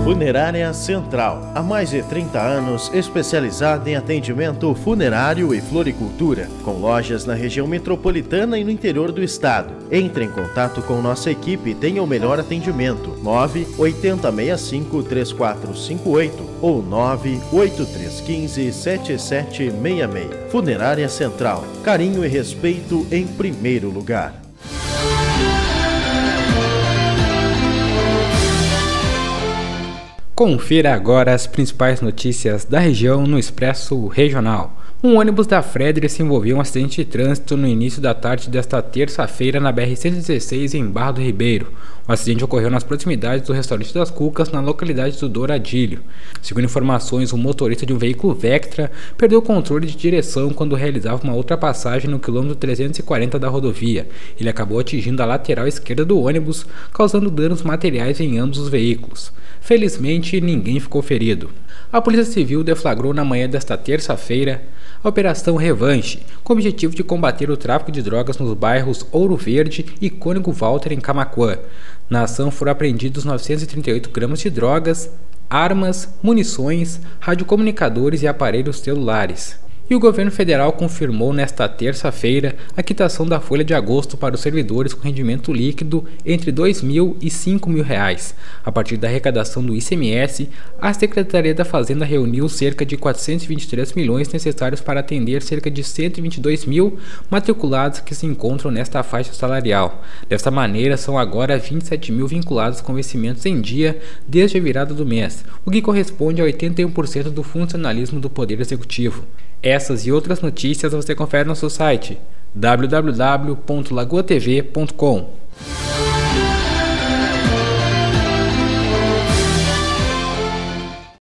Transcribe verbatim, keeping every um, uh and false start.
Funerária Central, há mais de trinta anos especializada em atendimento funerário e floricultura, com lojas na região metropolitana e no interior do estado. Entre em contato com nossa equipe e tenha o melhor atendimento. nove oito zero seis cinco três quatro cinco oito ou nove oito três um cinco sete sete seis seis. Funerária Central, carinho e respeito em primeiro lugar. Confira agora as principais notícias da região no Expresso Regional. Um ônibus da Frederic se envolveu em um acidente de trânsito no início da tarde desta terça-feira na B R cento e dezesseis em Barra do Ribeiro. O acidente ocorreu nas proximidades do restaurante das Cucas, na localidade do Douradilho. Segundo informações, o motorista de um veículo Vectra perdeu o controle de direção quando realizava uma ultrapassagem no quilômetro trezentos e quarenta da rodovia. Ele acabou atingindo a lateral esquerda do ônibus, causando danos materiais em ambos os veículos. Felizmente, ninguém ficou ferido. A Polícia Civil deflagrou na manhã desta terça-feira a Operação Revanche, com o objetivo de combater o tráfico de drogas nos bairros Ouro Verde e Cônego Walter, em Camaquã. Na ação foram apreendidos novecentos e trinta e oito gramas de drogas, armas, munições, radiocomunicadores e aparelhos celulares. E o governo federal confirmou nesta terça-feira a quitação da folha de agosto para os servidores com rendimento líquido entre dois mil e cinco mil reais. A partir da arrecadação do I C M S, a Secretaria da Fazenda reuniu cerca de quatrocentos e vinte e três milhões necessários para atender cerca de cento e vinte e dois mil matriculados que se encontram nesta faixa salarial. Desta maneira, são agora vinte e sete mil vinculados com vencimentos em dia desde a virada do mês, o que corresponde a oitenta e um por cento do funcionalismo do Poder Executivo. Essas e outras notícias você confere no nosso site w w w ponto lagoa t v ponto com.